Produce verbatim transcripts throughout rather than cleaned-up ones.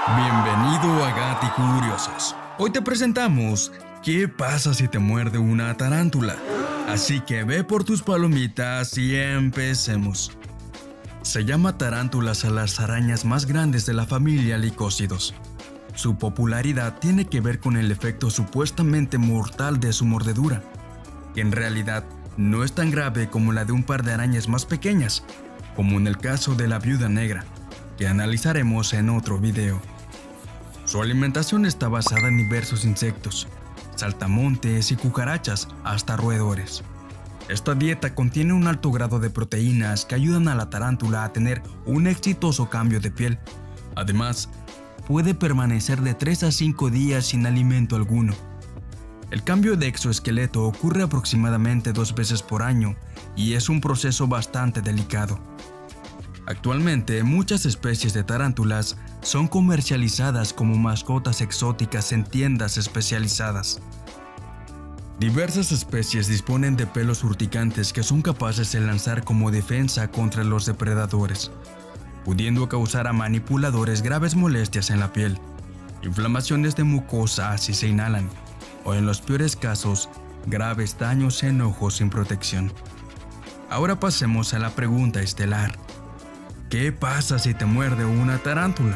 Bienvenido a Gaticuriosos. Hoy te presentamos ¿qué pasa si te muerde una tarántula? Así que ve por tus palomitas y empecemos. Se llama tarántulas a las arañas más grandes de la familia Licócidos. Su popularidad tiene que ver con el efecto supuestamente mortal de su mordedura, que en realidad no es tan grave como la de un par de arañas más pequeñas, como en el caso de la viuda negra, que analizaremos en otro video. Su alimentación está basada en diversos insectos, saltamontes y cucarachas, hasta roedores. Esta dieta contiene un alto grado de proteínas que ayudan a la tarántula a tener un exitoso cambio de piel. Además, puede permanecer de tres a cinco días sin alimento alguno. El cambio de exoesqueleto ocurre aproximadamente dos veces por año y es un proceso bastante delicado. Actualmente, muchas especies de tarántulas son comercializadas como mascotas exóticas en tiendas especializadas. Diversas especies disponen de pelos urticantes que son capaces de lanzar como defensa contra los depredadores, pudiendo causar a manipuladores graves molestias en la piel, inflamaciones de mucosa si se inhalan, o en los peores casos, graves daños en ojos sin protección. Ahora pasemos a la pregunta estelar. ¿Qué pasa si te muerde una tarántula?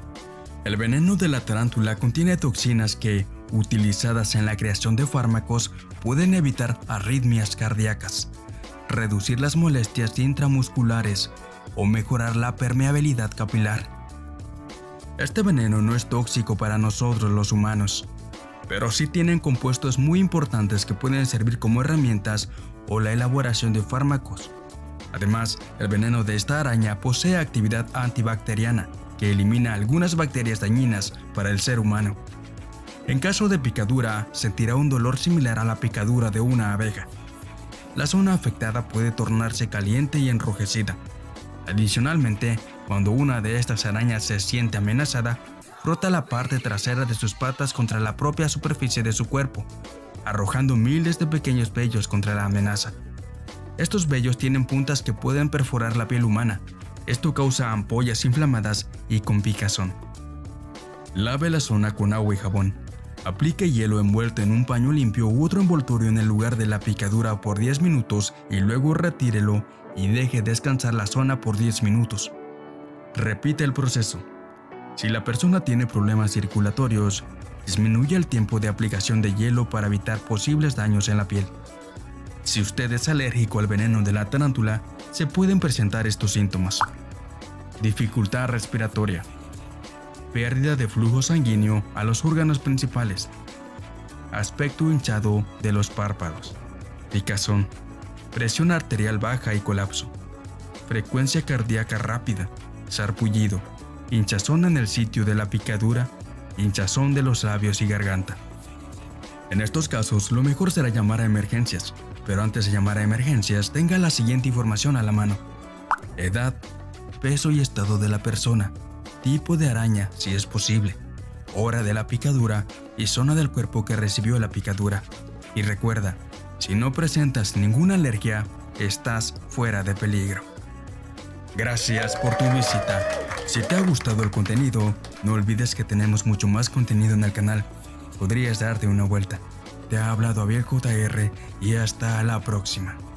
El veneno de la tarántula contiene toxinas que, utilizadas en la creación de fármacos, pueden evitar arritmias cardíacas, reducir las molestias intramusculares o mejorar la permeabilidad capilar. Este veneno no es tóxico para nosotros los humanos, pero sí tienen compuestos muy importantes que pueden servir como herramientas o la elaboración de fármacos. Además, el veneno de esta araña posee actividad antibacteriana que elimina algunas bacterias dañinas para el ser humano. En caso de picadura, sentirá un dolor similar a la picadura de una abeja. La zona afectada puede tornarse caliente y enrojecida. Adicionalmente, cuando una de estas arañas se siente amenazada, frota la parte trasera de sus patas contra la propia superficie de su cuerpo, arrojando miles de pequeños vellos contra la amenaza. Estos vellos tienen puntas que pueden perforar la piel humana. Esto causa ampollas inflamadas y con picazón. Lave la zona con agua y jabón. Aplique hielo envuelto en un paño limpio u otro envoltorio en el lugar de la picadura por diez minutos y luego retírelo y deje descansar la zona por diez minutos. Repite el proceso. Si la persona tiene problemas circulatorios, disminuye el tiempo de aplicación de hielo para evitar posibles daños en la piel. Si usted es alérgico al veneno de la tarántula, se pueden presentar estos síntomas: dificultad respiratoria, pérdida de flujo sanguíneo a los órganos principales, aspecto hinchado de los párpados, picazón, presión arterial baja y colapso, frecuencia cardíaca rápida, sarpullido, hinchazón en el sitio de la picadura, hinchazón de los labios y garganta. En estos casos, lo mejor será llamar a emergencias, pero antes de llamar a emergencias, tenga la siguiente información a la mano: edad, peso y estado de la persona, tipo de araña si es posible, hora de la picadura y zona del cuerpo que recibió la picadura. Y recuerda, si no presentas ninguna alergia, estás fuera de peligro. Gracias por tu visita. Si te ha gustado el contenido, no olvides que tenemos mucho más contenido en el canal. Podrías darte una vuelta. Te ha hablado Abel J R y hasta la próxima.